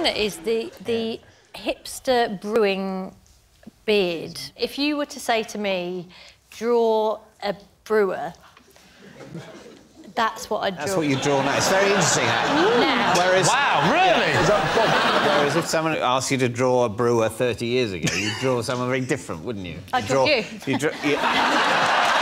Mine is the hipster brewing beard. If you were to say to me, draw a brewer, that's what I'd draw. That's what you draw now. It's very interesting, actually. Now. Whereas, wow, really? Whereas if someone asked you to draw a brewer 30 years ago, you'd draw someone very different, wouldn't you? I'd draw you. You